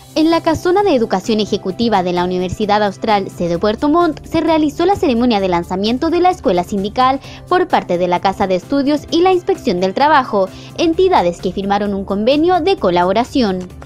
En la casona de educación ejecutiva de la Universidad Austral, sede Puerto Montt, se realizó la ceremonia de lanzamiento de la escuela sindical por parte de la Casa de Estudios y la Inspección del Trabajo, entidades que firmaron un convenio de colaboración.